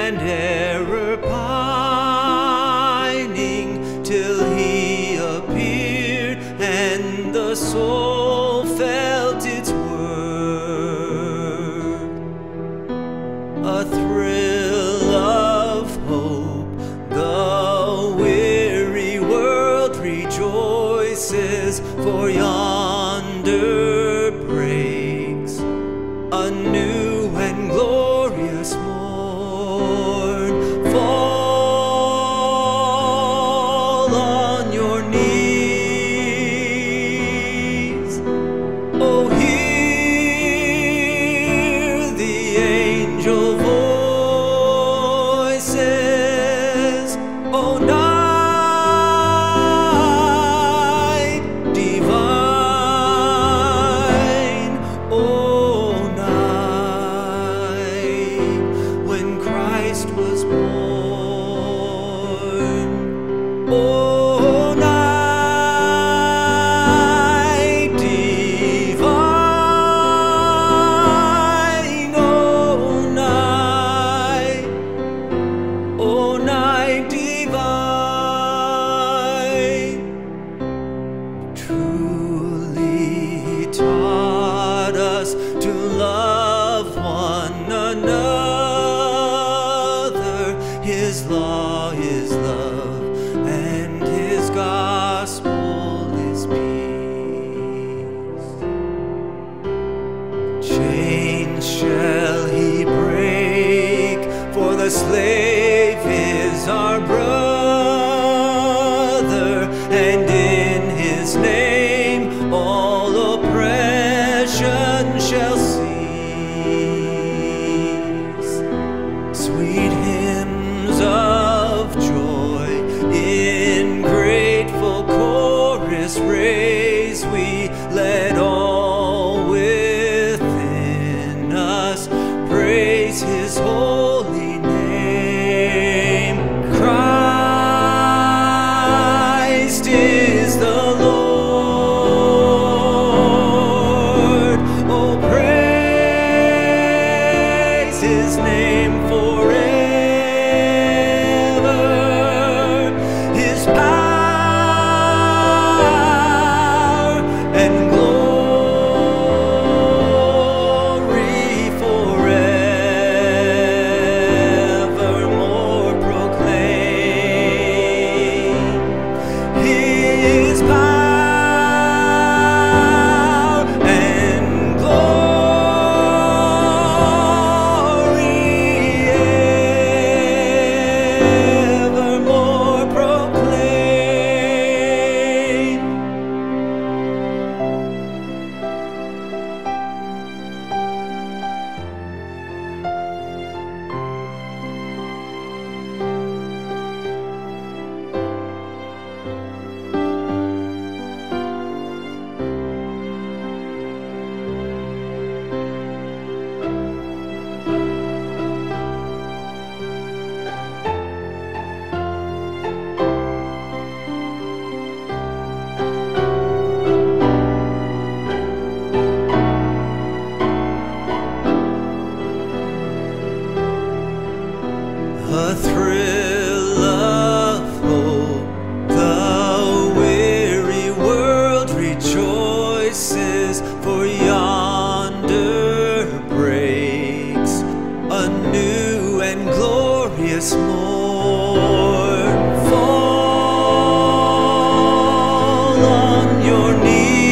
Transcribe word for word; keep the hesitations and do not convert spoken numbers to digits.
and error pining, till he appeared and the soul felt its worth. A thrill of hope, the weary world rejoices, for yonder breaks a new and glorious morn. Fall on your knees. Oh, hear the angel voices. Oh, night divine. Oh, night when Christ was born. Oh, night divine. Oh, night. Oh, night divine. Truly he taught us to love one another. His law is love, and his gospel is peace. Chains shall he break, for the slave is our brother, and in his name all oppression shall cease. Sweet hymns of joy in grateful chorus raise we, let all within us praise his holy name. Christ is the Lord. Oh, praise his name forever. His power and glory forevermore proclaim. His power and glory evermore proclaim. A thrill of hope, the weary world rejoices, for yonder breaks a new and glorious morn. Fall on your knees.